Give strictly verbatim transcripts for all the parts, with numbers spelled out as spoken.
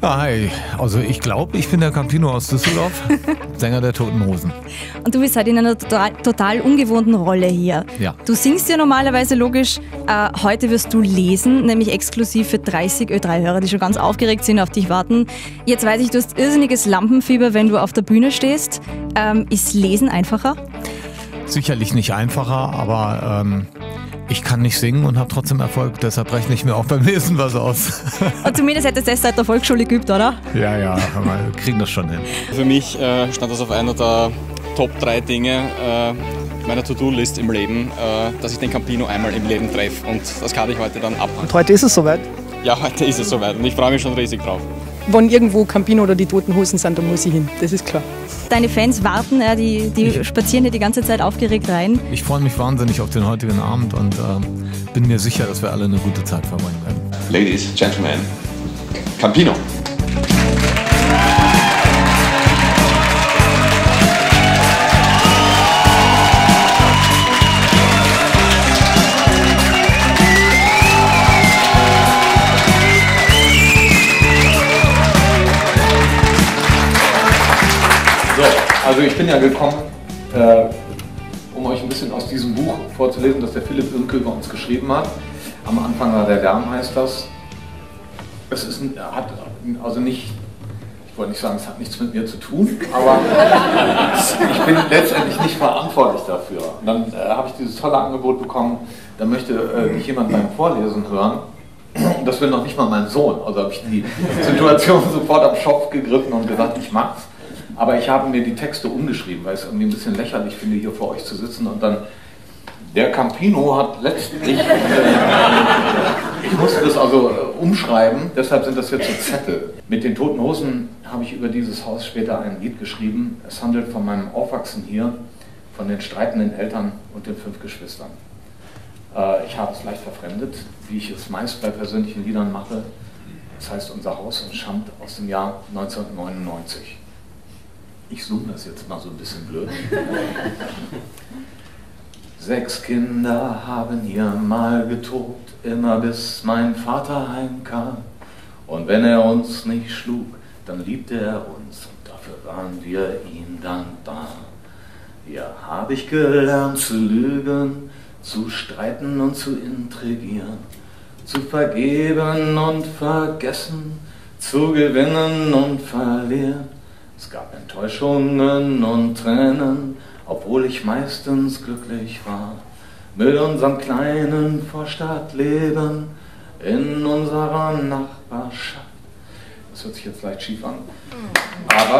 Ja, hi. Also ich glaube, ich bin der Campino aus Düsseldorf, Sänger der Toten Hosen. Und du bist halt in einer total, total ungewohnten Rolle hier. Ja. Du singst ja normalerweise logisch, äh, heute wirst du lesen, nämlich exklusiv für dreißig Ö drei Hörer, die schon ganz aufgeregt sind, auf dich warten. Jetzt weiß ich, du hast irrsinniges Lampenfieber, wenn du auf der Bühne stehst. Ähm, ist Lesen einfacher? Sicherlich nicht einfacher, aber ähm, ich kann nicht singen und habe trotzdem Erfolg, deshalb rechne ich mir auch beim Lesen was aus. Und zumindest hättest du das seit der Volksschule geübt, oder? Ja, ja, wir kriegen das schon hin. Für mich äh, stand das auf einer der Top drei Dinge äh, meiner To-Do-List im Leben, äh, dass ich den Campino einmal im Leben treffe, und das kann ich heute dann ab. Und heute ist es soweit? Ja, heute ist es soweit und ich freue mich schon riesig drauf. Wenn irgendwo Campino oder die Toten Hosen sind, dann muss ich hin, das ist klar. Deine Fans warten, ja, die, die spazieren hier die ganze Zeit aufgeregt rein. Ich freue mich wahnsinnig auf den heutigen Abend und äh, bin mir sicher, dass wir alle eine gute Zeit verbringen werden. Ladies, Gentlemen, Campino. So, also ich bin ja gekommen, äh, um euch ein bisschen aus diesem Buch vorzulesen, das der Philipp Irmke über uns geschrieben hat. Am Anfang war der Lärm, heißt das. Es ist, hat also nicht, ich wollte nicht sagen, es hat nichts mit mir zu tun, aber ich bin letztendlich nicht verantwortlich dafür. Und dann äh, habe ich dieses tolle Angebot bekommen, da möchte äh, dich jemand beim Vorlesen hören. Und das will noch nicht mal mein Sohn. Also habe ich die Situation sofort am Schopf gegriffen und gesagt, ich mach's. Aber ich habe mir die Texte umgeschrieben, weil ich es irgendwie ein bisschen lächerlich finde, hier vor euch zu sitzen und dann, der Campino hat letztlich, äh, ich musste das also äh, umschreiben, deshalb sind das jetzt so Zettel. Mit den Toten Hosen habe ich über dieses Haus später ein Lied geschrieben. Es handelt von meinem Aufwachsen hier, von den streitenden Eltern und den fünf Geschwistern. Äh, ich habe es leicht verfremdet, wie ich es meist bei persönlichen Liedern mache. Das heißt Unser Haus und stammt aus dem Jahr neunzehnhundertneunundneunzig. Ich zoome das jetzt mal so ein bisschen blöd. Sechs Kinder haben hier mal getobt, immer bis mein Vater heimkam. Und wenn er uns nicht schlug, dann liebte er uns und dafür waren wir ihm dankbar. Hier habe ich gelernt zu lügen, zu streiten und zu intrigieren, zu vergeben und vergessen, zu gewinnen und verlieren. Es gab Enttäuschungen und Tränen, obwohl ich meistens glücklich war. Mit unserem kleinen Vorstadtleben in unserer Nachbarschaft. Das hört sich jetzt leicht schief an. Aber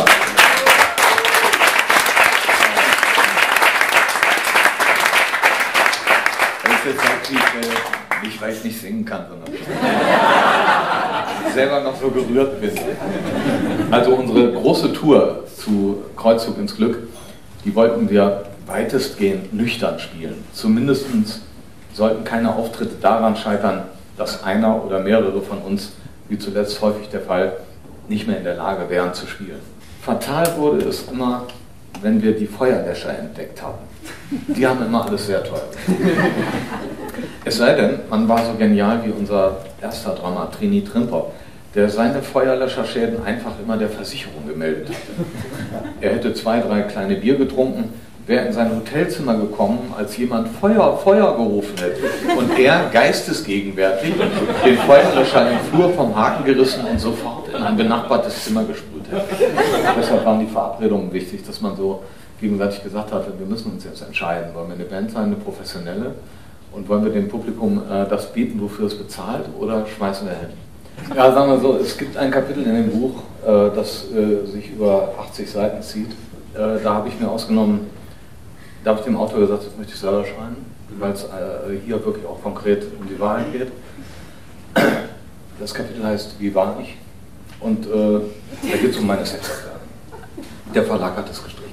wenn ich jetzt sage, ich, nicht weil ich nicht singen kann, sondern ich selber noch so gerührt bin. Also unsere große Tour zu Kreuzzug ins Glück, die wollten wir weitestgehend nüchtern spielen. Zumindest sollten keine Auftritte daran scheitern, dass einer oder mehrere von uns, wie zuletzt häufig der Fall, nicht mehr in der Lage wären zu spielen. Fatal wurde es immer, wenn wir die Feuerlöscher entdeckt haben. Die haben immer alles sehr teuer. Es sei denn, man war so genial wie unser erster Drummer, Trini Trimpop, der seine Feuerlöscherschäden einfach immer der Versicherung gemeldet hatte. Er hätte zwei, drei kleine Bier getrunken, wäre in sein Hotelzimmer gekommen, als jemand Feuer, Feuer gerufen hätte. Und er, geistesgegenwärtig, den Feuerlöscher im Flur vom Haken gerissen und sofort in ein benachbartes Zimmer gesprüht hätte. Deshalb waren die Verabredungen wichtig, dass man so gegenwärtig gesagt hatte, wir müssen uns jetzt entscheiden, wollen wir eine Band sein, eine professionelle, und wollen wir dem Publikum äh, das bieten, wofür es bezahlt, oder schmeißen wir hin? Ja, sagen wir so, es gibt ein Kapitel in dem Buch, äh, das äh, sich über achtzig Seiten zieht. Äh, da habe ich mir ausgenommen, da habe ich dem Autor gesagt, das möchte ich selber schreiben, weil es äh, hier wirklich auch konkret um die Wahrheit geht. Das Kapitel heißt Wie war ich? Und äh, da geht es um meine Sexaffäre. Der Verlag hat es gestrichen.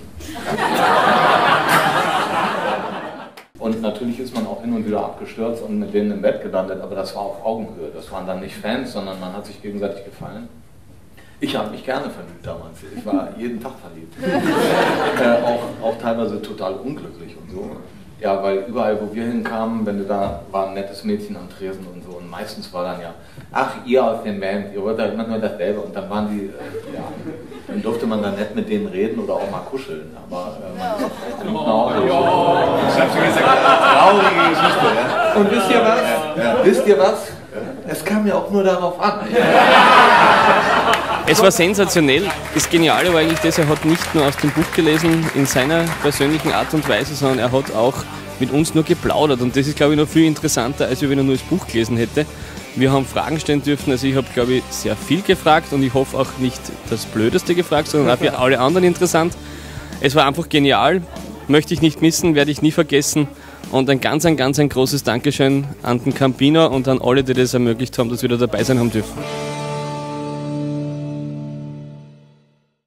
Und natürlich ist man auch hin und wieder abgestürzt und mit denen im Bett gelandet, aber das war auf Augenhöhe. Das waren dann nicht Fans, sondern man hat sich gegenseitig gefallen. Ich habe mich gerne verliebt damals. Ich war jeden Tag verliebt. äh, auch, auch teilweise total unglücklich und so. Ja, weil überall, wo wir hinkamen, wenn du da war ein nettes Mädchen am Tresen und so. Und meistens war dann ja, ach, ihr aus dem Band, ihr wollt da immer nur dasselbe. Und dann waren die, äh, ja, dann durfte man dann nett mit denen reden oder auch mal kuscheln. Aber äh, man kommt nach Hause. Ich hab schon gesagt, traurige Geschichte. Ja? Und wisst ihr was? Ja. Wisst ihr was? Es kam ja auch nur darauf an. Es war sensationell. Das Geniale war eigentlich das, er hat nicht nur aus dem Buch gelesen in seiner persönlichen Art und Weise, sondern er hat auch mit uns nur geplaudert. Und das ist, glaube ich, noch viel interessanter, als wenn er nur das Buch gelesen hätte. Wir haben Fragen stellen dürfen. Also ich habe, glaube ich, sehr viel gefragt und ich hoffe auch nicht das Blödeste gefragt, sondern auch für alle anderen interessant. Es war einfach genial. Möchte ich nicht missen, werde ich nie vergessen. Und ein ganz, ein ganz ein großes Dankeschön an den Campino und an alle, die das ermöglicht haben, dass wir da dabei sein haben dürfen.